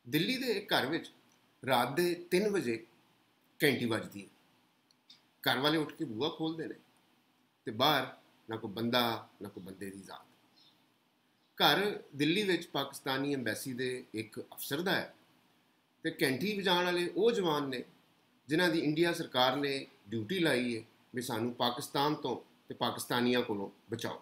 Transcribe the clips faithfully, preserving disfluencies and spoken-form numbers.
ਦਿੱਲੀ ਦੇ ਇੱਕ ਘਰ ਵਿੱਚ ਰਾਤ ਦੇ ਤਿੰਨ ਵਜੇ ਘੰਟੀ ਵੱਜਦੀ ਹੈ। ਘਰ ਵਾਲੇ ਉੱਠ ਕੇ ਬੂਹਾ ਖੋਲ੍ਹਦੇ ਨੇ ਅਤੇ ਬਾਹਰ ਨਾ ਕੋਈ ਬੰਦਾ ਨਾ ਕੋਈ ਬੰਦੇ ਦੀ ਜ਼ਾਤ। ਘਰ ਦਿੱਲੀ ਵਿੱਚ ਪਾਕਿਸਤਾਨੀ ਅੰਬੈਸੀ ਦੇ ਇੱਕ ਅਫਸਰ ਦਾ ਹੈ ਅਤੇ ਘੰਟੀ ਵਜਾਉਣ ਵਾਲੇ ਉਹ ਜਵਾਨ ਨੇ ਜਿਨ੍ਹਾਂ ਦੀ ਇੰਡੀਆ ਸਰਕਾਰ ਨੇ ਡਿਊਟੀ ਲਾਈ ਹੈ ਵੀ ਸਾਨੂੰ ਪਾਕਿਸਤਾਨ ਤੋਂ ਅਤੇ ਪਾਕਿਸਤਾਨੀਆਂ ਕੋਲੋਂ ਬਚਾਓ।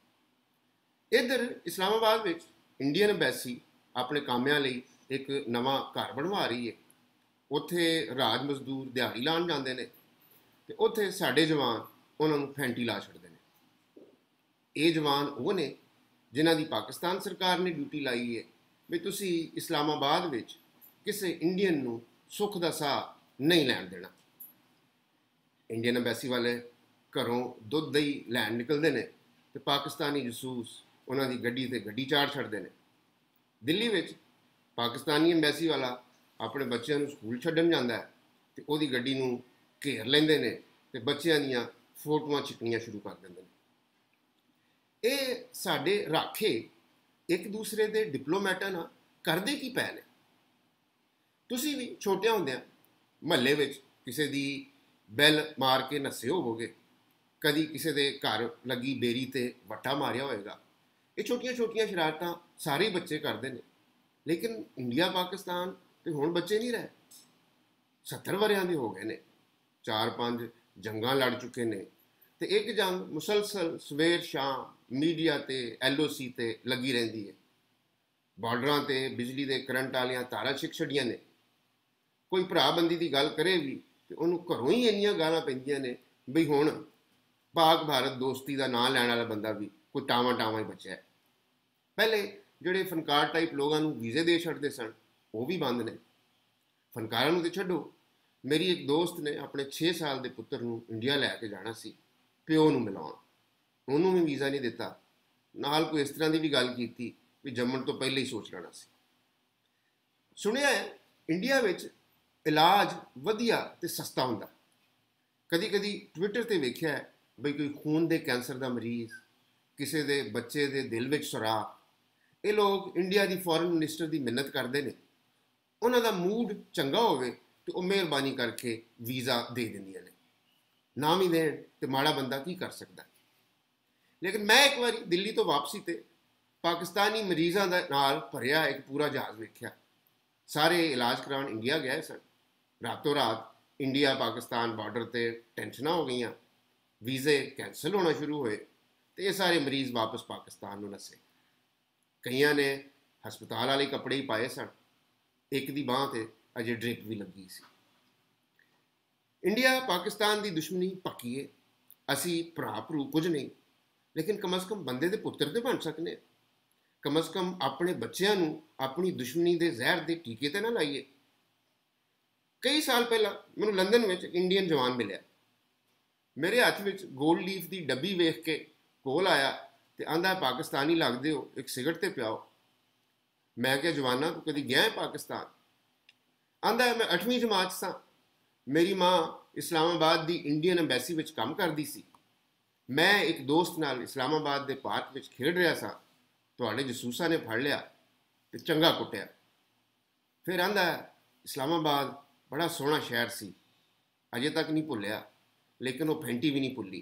ਇੱਧਰ ਇਸਲਾਮਾਬਾਦ ਵਿੱਚ ਇੰਡੀਅਨ ਅੰਬੈਸੀ ਆਪਣੇ ਕਾਮਿਆਂ ਲਈ ਇੱਕ ਨਵਾਂ ਘਰ ਬਣਵਾ ਰਹੀ ਹੈ। ਉੱਥੇ ਰਾਜ ਮਜ਼ਦੂਰ ਦਿਹਾੜੀ ਲਾਉਣ ਜਾਂਦੇ ਨੇ ਅਤੇ ਉੱਥੇ ਸਾਡੇ ਜਵਾਨ ਉਹਨਾਂ ਨੂੰ ਫੈਂਟੀ ਲਾ ਛੱਡਦੇ ਨੇ। ਇਹ ਜਵਾਨ ਉਹ ਨੇ ਜਿਨ੍ਹਾਂ ਦੀ ਪਾਕਿਸਤਾਨ ਸਰਕਾਰ ਨੇ ਡਿਊਟੀ ਲਾਈ ਹੈ ਵੀ ਤੁਸੀਂ ਇਸਲਾਮਾਬਾਦ ਵਿੱਚ ਕਿਸੇ ਇੰਡੀਅਨ ਨੂੰ ਸੁੱਖ ਦਾ ਸਾਹ ਨਹੀਂ ਲੈਣ ਦੇਣਾ। ਇੰਡੀਅਨ ਅੰਬੈਸੀ ਵਾਲੇ ਘਰੋਂ ਦੁੱਧ ਦਹੀਂ ਲੈਣ ਨਿਕਲਦੇ ਨੇ ਅਤੇ ਪਾਕਿਸਤਾਨੀ ਜਸੂਸ ਉਹਨਾਂ ਦੀ ਗੱਡੀ 'ਤੇ ਗੱਡੀ ਚਾੜ ਛੱਡਦੇ ਨੇ। ਦਿੱਲੀ ਵਿੱਚ ਪਾਕਿਸਤਾਨੀ ਅੰਬੈਸੀ ਵਾਲਾ ਆਪਣੇ ਬੱਚਿਆਂ ਨੂੰ ਸਕੂਲ ਛੱਡਣ ਜਾਂਦਾ ਹੈ ਅਤੇ ਉਹਦੀ ਗੱਡੀ ਨੂੰ ਘੇਰ ਲੈਂਦੇ ਨੇ ਅਤੇ ਬੱਚਿਆਂ ਦੀਆਂ ਫੋਟੋਆਂ ਛਿੱਕਣੀਆਂ ਸ਼ੁਰੂ ਕਰ ਦਿੰਦੇ ਨੇ। ਇਹ ਸਾਡੇ ਰਾਖੇ ਇੱਕ ਦੂਸਰੇ ਦੇ ਡਿਪਲੋਮੈਟਾਂ ਨਾਲ ਕਰਦੇ ਕੀ ਪਏ ਨੇ? ਤੁਸੀਂ ਵੀ ਛੋਟਿਆਂ ਹੁੰਦਿਆਂ ਮਹੱਲੇ ਵਿੱਚ ਕਿਸੇ ਦੀ ਬੈਲ ਮਾਰ ਕੇ ਨੱਸੇ ਹੋਵੋਗੇ, ਕਦੀ ਕਿਸੇ ਦੇ ਘਰ ਲੱਗੀ ਬੇਰੀ 'ਤੇ ਵੱਟਾ ਮਾਰਿਆ ਹੋਏਗਾ। ਇਹ ਛੋਟੀਆਂ ਛੋਟੀਆਂ ਸ਼ਰਾਰਤਾਂ ਸਾਰੇ ਬੱਚੇ ਕਰਦੇ ਨੇ, ਲੇਕਿਨ ਇੰਡੀਆ ਪਾਕਿਸਤਾਨ ਤੇ ਹੁਣ ਬੱਚੇ ਨਹੀਂ ਰਹੇ। ਸੱਤਰ ਵਰਿਆਂ ਦੇ ਹੋ ਗਏ ਨੇ, ਚਾਰ ਪੰਜ ਜੰਗਾਂ ਲੜ ਚੁੱਕੇ ਨੇ ਅਤੇ ਇੱਕ ਜੰਗ ਮੁਸਲਸਲ ਸਵੇਰ ਸ਼ਾਮ ਮੀਡੀਆ 'ਤੇ ਐਲ ਓ ਸੀ 'ਤੇ ਲੱਗੀ ਰਹਿੰਦੀ ਹੈ। ਬਾਰਡਰਾਂ 'ਤੇ ਬਿਜਲੀ ਦੇ ਕਰੰਟ ਵਾਲੀਆਂ ਤਾਰਾਂ ਛਿੱਕ ਛੱਡੀਆਂ ਨੇ। ਕੋਈ ਭਰਾਬੰਦੀ ਦੀ ਗੱਲ ਕਰੇ ਵੀ ਅਤੇ ਉਹਨੂੰ ਘਰੋਂ ਹੀ ਇੰਨੀਆਂ ਗਾਲਾਂ ਪੈਂਦੀਆਂ ਨੇ ਬਈ ਹੁਣ ਪਾਕ ਭਾਰਤ ਦੋਸਤੀ ਦਾ ਨਾਂ ਲੈਣ ਵਾਲਾ ਬੰਦਾ ਵੀ ਕੋਈ ਟਾਵਾਂ ਟਾਵਾਂ ਹੀ ਬਚਿਆ। ਪਹਿਲੇ ਜਿਹੜੇ ਫਨਕਾਰ ਟਾਈਪ ਲੋਕਾਂ ਨੂੰ ਵੀਜ਼ੇ ਦੇ ਛੱਡਦੇ ਸਨ ਉਹ ਵੀ ਬੰਦ ਨੇ। ਫਨਕਾਰਾਂ ਨੂੰ ਤਾਂ ਛੱਡੋ, ਮੇਰੀ ਇੱਕ ਦੋਸਤ ਨੇ ਆਪਣੇ ਛੇ ਸਾਲ ਦੇ ਪੁੱਤਰ ਨੂੰ ਇੰਡੀਆ ਲੈ ਕੇ ਜਾਣਾ ਸੀ ਪਿਓ ਨੂੰ ਮਿਲਾਉਣ, ਉਹਨੂੰ ਵੀ ਵੀਜ਼ਾ ਨਹੀਂ ਦਿੱਤਾ। ਨਾਲ ਕੋਈ ਇਸ ਤਰ੍ਹਾਂ ਦੀ ਵੀ ਗੱਲ ਕੀਤੀ ਵੀ ਜੰਮਣ ਤੋਂ ਪਹਿਲਾਂ ਹੀ ਸੋਚ ਲੈਣਾ ਸੀ। ਸੁਣਿਆ ਹੈ ਇੰਡੀਆ ਵਿੱਚ ਇਲਾਜ ਵਧੀਆ ਅਤੇ ਸਸਤਾ ਹੁੰਦਾ। ਕਦੀ ਕਦੀ ਟਵਿੱਟਰ 'ਤੇ ਵੇਖਿਆ ਹੈ ਬਈ ਕੋਈ ਖੂਨ ਦੇ ਕੈਂਸਰ ਦਾ ਮਰੀਜ਼, ਕਿਸੇ ਦੇ ਬੱਚੇ ਦੇ ਦਿਲ ਵਿੱਚ ਸੁਰਾਖ, ਇਹ ਲੋਕ ਇੰਡੀਆ ਦੀ ਫੋਰਨ ਮਿਨਿਸਟਰ ਦੀ ਮਿੰਨਤ ਕਰਦੇ ਨੇ। ਉਹਨਾਂ ਦਾ ਮੂਡ ਚੰਗਾ ਹੋਵੇ ਅਤੇ ਉਹ ਮਿਹਰਬਾਨੀ ਕਰਕੇ ਵੀਜ਼ਾ ਦੇ ਦਿੰਦੀਆਂ ਨੇ। ਨਾ ਵੀ ਦੇਣ ਅਤੇ ਮਾੜਾ ਬੰਦਾ ਕੀ ਕਰ ਸਕਦਾ। ਲੇਕਿਨ ਮੈਂ ਇੱਕ ਵਾਰੀ ਦਿੱਲੀ ਤੋਂ ਵਾਪਸੀ 'ਤੇ ਪਾਕਿਸਤਾਨੀ ਮਰੀਜ਼ਾਂ ਦੇ ਨਾਲ ਭਰਿਆ ਇੱਕ ਪੂਰਾ ਜਹਾਜ਼ ਵੇਖਿਆ। ਸਾਰੇ ਇਲਾਜ ਕਰਾਉਣ ਇੰਡੀਆ ਗਏ ਸਨ। ਰਾਤੋਂ ਰਾਤ ਇੰਡੀਆ ਪਾਕਿਸਤਾਨ ਬਾਰਡਰ 'ਤੇ ਟੈਨਸ਼ਨਾਂ ਹੋ ਗਈਆਂ, ਵੀਜ਼ੇ ਕੈਂਸਲ ਹੋਣਾ ਸ਼ੁਰੂ ਹੋਏ ਅਤੇ ਇਹ ਸਾਰੇ ਮਰੀਜ਼ ਵਾਪਸ ਪਾਕਿਸਤਾਨ ਨੂੰ ਨੱਸੇ। ਕਈਆਂ ਨੇ ਹਸਪਤਾਲ ਵਾਲੇ ਕੱਪੜੇ ਹੀ ਪਾਏ ਸਨ, ਇੱਕ ਦੀ ਬਾਂਹ 'ਤੇ ਅਜੇ ਡ੍ਰਿਪ ਵੀ ਲੱਗੀ ਸੀ। ਇੰਡੀਆ ਪਾਕਿਸਤਾਨ ਦੀ ਦੁਸ਼ਮਣੀ ਪੱਕੀ ਹੈ। ਅਸੀਂ ਭਰਾ ਭਰੂ ਕੁਝ ਨਹੀਂ, ਲੇਕਿਨ ਕਮ ਅਜ਼ ਕਮ ਬੰਦੇ ਦੇ ਪੁੱਤਰ ਤੇ ਬਣ ਸਕਨੇ। ਕਮ ਅਜ਼ ਕਮ ਆਪਣੇ ਬੱਚਿਆਂ ਨੂੰ ਆਪਣੀ ਦੁਸ਼ਮਣੀ ਦੇ ਜ਼ਹਿਰ ਦੇ ਟੀਕੇ 'ਤੇ ਨਾ ਲਾਈਏ। ਕਈ ਸਾਲ ਪਹਿਲਾਂ ਮੈਨੂੰ ਲੰਦਨ ਵਿੱਚ ਇੱਕ ਇੰਡੀਅਨ ਜਵਾਨ ਮਿਲਿਆ। ਮੇਰੇ ਹੱਥ ਵਿੱਚ ਗੋਲਡ ਲੀਫ ਦੀ ਡੱਬੀ ਵੇਖ ਕੇ ਕੋਲ ਆਇਆ ਅਤੇ ਆਂਦਾ ਪਾਕਿਸਤਾਨੀ ਲੱਗਦੇ ਹੋ, ਇੱਕ ਸਿਗਰਟ 'ਤੇ ਪਿਆਓ। ਮੈਂ ਕਿਹਾ ਜਵਾਨਾ ਤੂੰ ਕਦੀ ਗਿਆ ਹੈ ਪਾਕਿਸਤਾਨ? ਆਂਦਾ ਮੈਂ ਅੱਠਵੀਂ ਜਮਾਤ 'ਚ ਸਾਂ, ਮੇਰੀ ਮਾਂ ਇਸਲਾਮਾਬਾਦ ਦੀ ਇੰਡੀਅਨ ਅੰਬੈਸੀ ਵਿੱਚ ਕੰਮ ਕਰਦੀ ਸੀ। ਮੈਂ ਇੱਕ ਦੋਸਤ ਨਾਲ ਇਸਲਾਮਾਬਾਦ ਦੇ ਪਾਰਕ ਵਿੱਚ ਖੇਡ ਰਿਹਾ ਸਾਂ, ਤੁਹਾਡੇ ਜਸੂਸਾਂ ਨੇ ਫੜ ਲਿਆ ਅਤੇ ਚੰਗਾ ਕੁੱਟਿਆ। ਫਿਰ ਆਂਦਾ ਇਸਲਾਮਾਬਾਦ ਬੜਾ ਸੋਹਣਾ ਸ਼ਹਿਰ ਸੀ, ਅਜੇ ਤੱਕ ਨਹੀਂ ਭੁੱਲਿਆ, ਲੇਕਿਨ ਉਹ ਫੈਂਟੀ ਵੀ ਨਹੀਂ ਭੁੱਲੀ।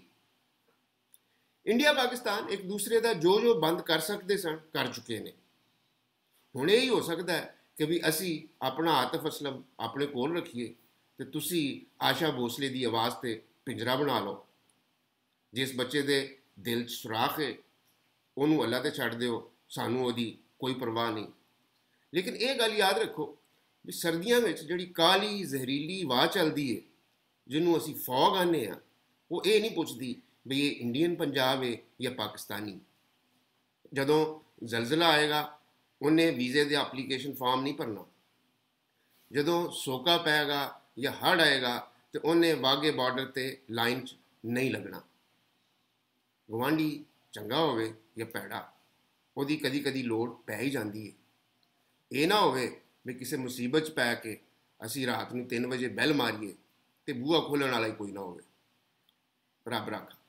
ਇੰਡੀਆ ਪਾਕਿਸਤਾਨ ਇੱਕ ਦੂਸਰੇ ਦਾ ਜੋ ਜੋ ਬੰਦ ਕਰ ਸਕਦੇ ਸਨ ਕਰ ਚੁੱਕੇ ਨੇ। ਹੁਣ ਇਹ ਹੀ ਹੋ ਸਕਦਾ ਹੈ ਕਿ ਵੀ ਅਸੀਂ ਆਪਣਾ ਆਤਿਫ ਅਸਲਮ ਆਪਣੇ ਕੋਲ ਰੱਖੀਏ ਅਤੇ ਤੁਸੀਂ ਆਸ਼ਾ ਭੋਸਲੇ ਦੀ ਆਵਾਜ਼ 'ਤੇ ਪਿੰਜਰਾ ਬਣਾ ਲਓ। ਜਿਸ ਬੱਚੇ ਦੇ ਦਿਲ 'ਚ ਸੁਰਾਖ ਹੈ ਉਹਨੂੰ ਅੱਲਾ 'ਤੇ ਛੱਡ ਦਿਓ, ਸਾਨੂੰ ਉਹਦੀ ਕੋਈ ਪਰਵਾਹ ਨਹੀਂ। ਲੇਕਿਨ ਇਹ ਗੱਲ ਯਾਦ ਰੱਖੋ ਵੀ ਸਰਦੀਆਂ ਵਿੱਚ ਜਿਹੜੀ ਕਾਲੀ ਜ਼ਹਿਰੀਲੀ ਹਵਾ ਚੱਲਦੀ ਹੈ ਜਿਹਨੂੰ ਅਸੀਂ ਫੌਗ ਆਉਂਦੇ ਹਾਂ, ਉਹ ਇਹ ਨਹੀਂ ਪੁੱਛਦੀ ਵੀ ਇਹ ਇੰਡੀਅਨ ਪੰਜਾਬ ਹੈ ਜਾਂ ਪਾਕਿਸਤਾਨੀ। ਜਦੋਂ ਜ਼ਲਜ਼ਲਾ ਆਏਗਾ ਉਹਨੇ ਵੀਜ਼ੇ ਦੇ ਐਪਲੀਕੇਸ਼ਨ ਫਾਰਮ ਨਹੀਂ ਭਰਨਾ। ਜਦੋਂ ਸੋਕਾ ਪਏਗਾ ਜਾਂ ਹੜ੍ਹ ਆਏਗਾ ਤਾਂ ਉਹਨੇ ਵਾਘੇ ਬਾਰਡਰ 'ਤੇ ਲਾਈਨ 'ਚ ਨਹੀਂ ਲੱਗਣਾ। ਗਵਾਂਢੀ ਚੰਗਾ ਹੋਵੇ ਜਾਂ ਭੈੜਾ, ਉਹਦੀ ਕਦੀ ਕਦੀ ਲੋੜ ਪੈ ਹੀ ਜਾਂਦੀ ਹੈ। ਇਹ ਨਾ ਹੋਵੇ ਵੀ ਕਿਸੇ ਮੁਸੀਬਤ 'ਚ ਪੈ ਕੇ ਅਸੀਂ ਰਾਤ ਨੂੰ ਤਿੰਨ ਵਜੇ ਬੈਲ ਮਾਰੀਏ ਅਤੇ ਬੂਹਾ ਖੋਲ੍ਹਣ ਵਾਲਾ ਹੀ ਕੋਈ ਨਾ ਹੋਵੇ। ਰੱਬ ਰੱਖਾ।